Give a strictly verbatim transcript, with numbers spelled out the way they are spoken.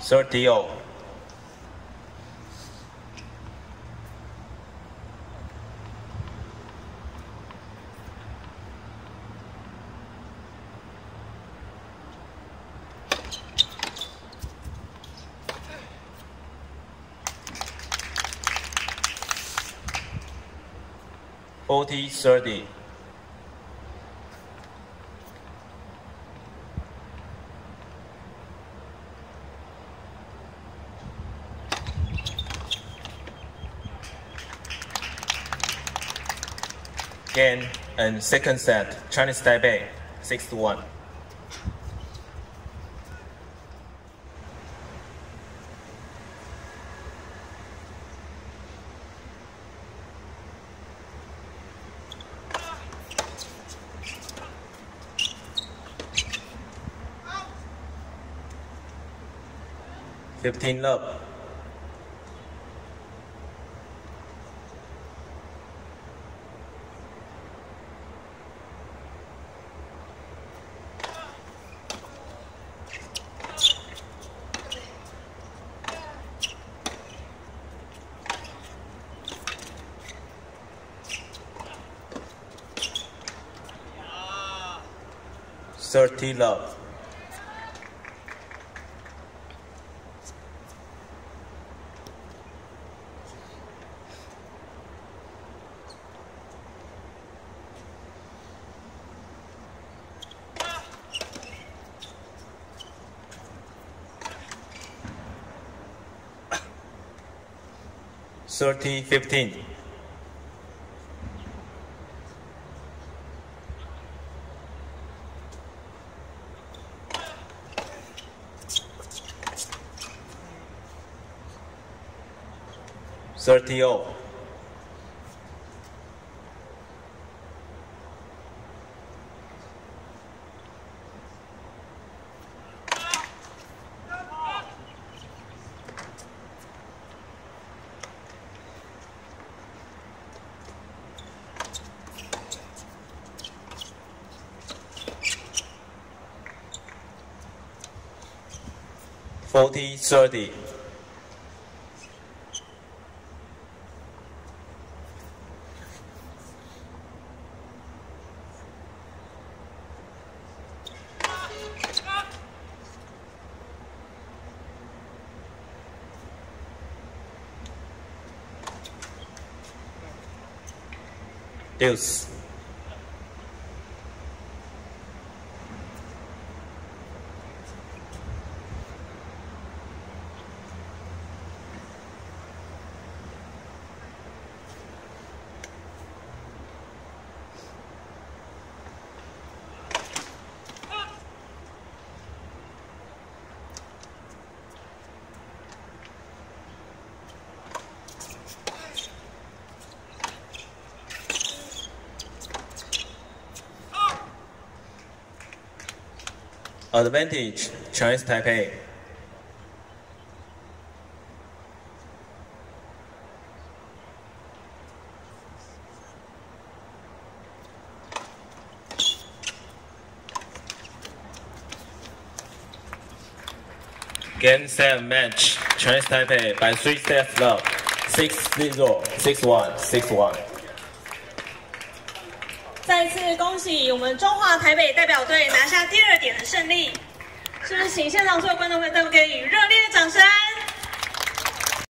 thirty all. Forty thirty. Game and second set, Chinese Taipei, six to one. Fifteen love. Thirty love. Thirty fifteen. Thirty all. Forty thirty. Deuce. Advantage, Chinese Taipei. Game seven match, Chinese Taipei by three sets love, six zero, six one, six one. 再次恭喜我们中华台北代表队拿下第二点的胜利，是不是请现场所有观众朋友都给予热烈的掌声？